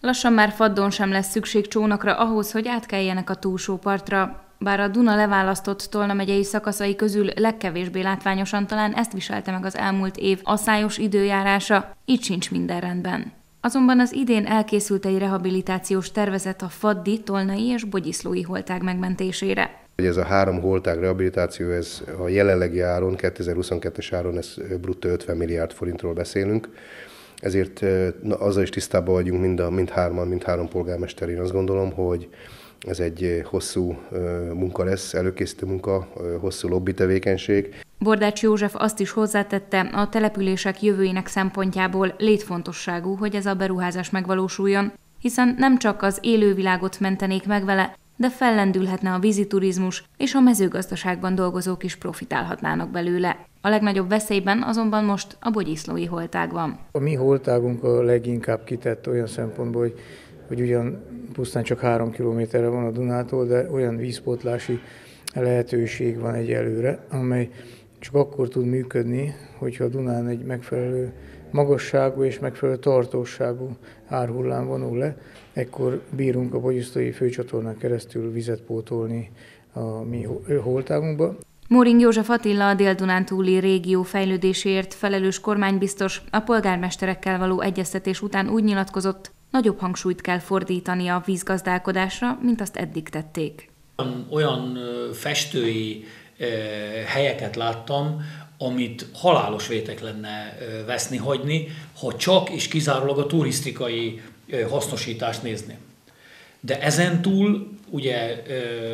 Lassan már Faddon sem lesz szükség csónakra ahhoz, hogy átkeljenek a túlsó partra. Bár a Duna leválasztott Tolna megyei szakaszai közül legkevésbé látványosan talán ezt viselte meg az elmúlt év asszályos időjárása, így sincs minden rendben. Azonban az idén elkészült egy rehabilitációs tervezet a faddi, tolnai és bogyiszlói holtág megmentésére. Ez a 3 holtág rehabilitáció, ez a jelenlegi áron, 2022-es áron, ez bruttó 50 milliárd forintról beszélünk. Ezért azzal is tisztában vagyunk mindhárom polgármester. Én azt gondolom, hogy ez egy hosszú munka lesz, előkészítő munka, hosszú lobby tevékenység. Bordács József azt is hozzátette, a települések jövőjének szempontjából létfontosságú, hogy ez a beruházás megvalósuljon, hiszen nem csak az élővilágot mentenék meg vele, de fellendülhetne a víziturizmus, és a mezőgazdaságban dolgozók is profitálhatnának belőle. A legnagyobb veszélyben azonban most a bogyiszlói holtág van. A mi holtágunk a leginkább kitett olyan szempontból, hogy ugyan pusztán csak 3 kilométerre van a Dunától, de olyan vízpótlási lehetőség van egyelőre, amely csak akkor tud működni, hogyha a Dunán egy megfelelő magasságú és megfelelő tartóságú árhullám vonul le, ekkor bírunk a bogyiszlói főcsatornán keresztül vizet pótolni a mi holtágunkba. Móring József Attila, a Dél-Dunántúli régió fejlődéséért felelős kormánybiztos a polgármesterekkel való egyeztetés után úgy nyilatkozott, nagyobb hangsúlyt kell fordítani a vízgazdálkodásra, mint azt eddig tették. Olyan festői helyeket láttam, amit halálos vétek lenne veszni, hagyni, ha csak és kizárólag a turisztikai hasznosítást nézni. De ezen túl ugye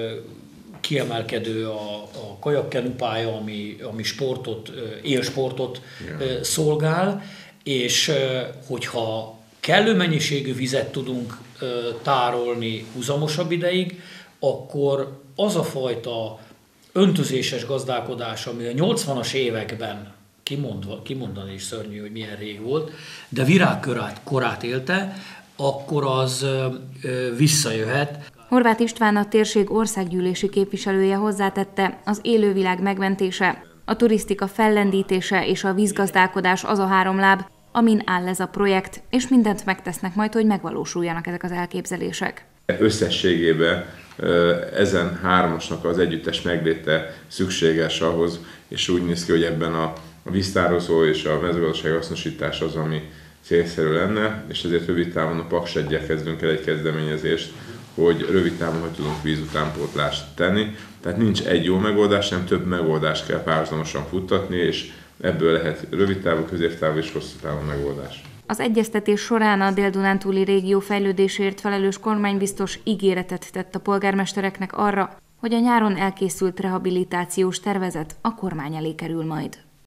kiemelkedő a kajakkenupálya, ami sportot, élsportot szolgál, és hogyha kellő mennyiségű vizet tudunk tárolni húzamosabb ideig, akkor az a fajta öntözéses gazdálkodás, ami a 80-as években, kimondani is szörnyű, hogy milyen rég volt, de virágkorát élte, akkor az visszajöhet. Horváth István, a térség országgyűlési képviselője hozzátette, az élővilág megmentése, a turisztika fellendítése és a vízgazdálkodás az a 3 láb, amin áll ez a projekt, és mindent megtesznek majd, hogy megvalósuljanak ezek az elképzelések. Összességében ezen 3-asnak az együttes megléte szükséges ahhoz, és úgy néz ki, hogy ebben a víztározó és a mezőgazdasági hasznosítás az, ami célszerű lenne, és ezért rövid távon a Paks 1-jel kezdünk el egy kezdeményezést, hogy rövid távon hogy tudunk vízutánpótlást tenni. Tehát nincs egy jó megoldás, hanem több megoldást kell párhuzamosan futtatni, és ebből lehet rövid távú, középtávú és hosszú távú megoldás. Az egyeztetés során a Dél-Dunántúli régió fejlődésért felelős kormánybiztos ígéretet tett a polgármestereknek arra, hogy a nyáron elkészült rehabilitációs tervezet a kormány elé kerül majd.